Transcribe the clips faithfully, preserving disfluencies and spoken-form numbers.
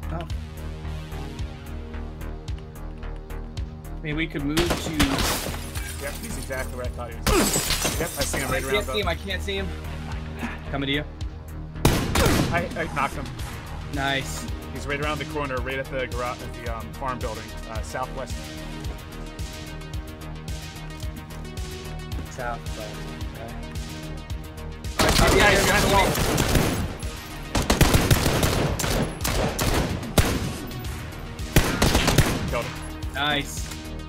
Oh. I mean, we could move to... Yep, he's exactly where I thought he was. Yep, I see him right I around can't the... see him, I can't see him. Coming to you. I, I knocked him. Nice. He's right around the corner, right at the garage, at the um, farm building, uh, southwest. Southwest. Okay. Uh, yeah, he's behind the wall. Killed him. Nice.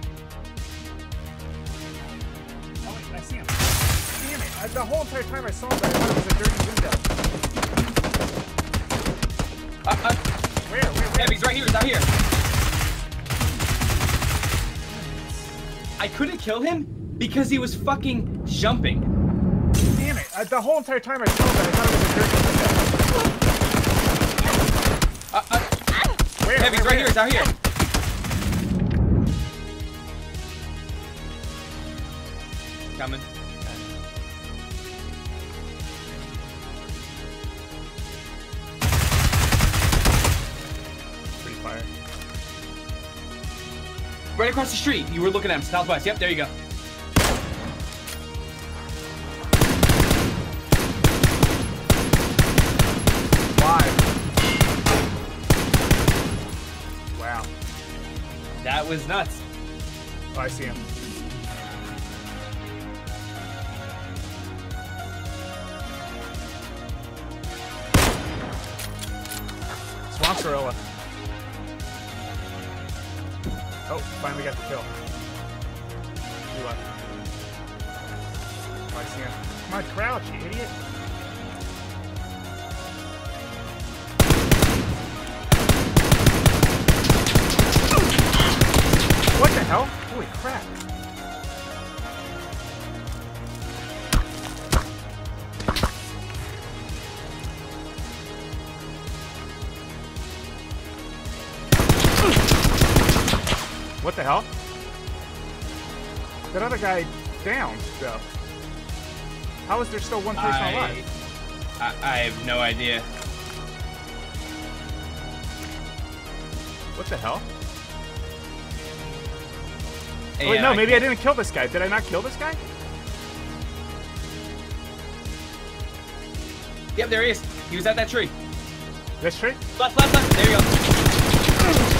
Oh, wait, I see him. Damn it. I, the whole entire time I saw him, I thought it was a dirty window. Uh, uh, Where? Where? Where? yeah, he's right here, he's out here. I couldn't kill him because he was fucking jumping. Damn it. I, the whole entire time I saw him, I thought it was a dirty window. Uh, uh, Where? yeah, he's where, right here, he's out here. Coming. Pretty fire. Right across the street. You were looking at him, southwest. Yep, there you go. Live. Wow. That was nuts. Oh, I see him. Swamp Gorilla. Oh, finally got the kill. Two left. Oh, I see him. Come on, crouch, you idiot. What the hell? Holy crap. What the hell? That other guy down, though. How is there still one person I, alive? I, I have no idea. What the hell? Hey, oh, wait, uh, no, I maybe I can't- didn't kill this guy. Did I not kill this guy? Yep, there he is. He was at that tree. This tree? Left, left, left. There you go.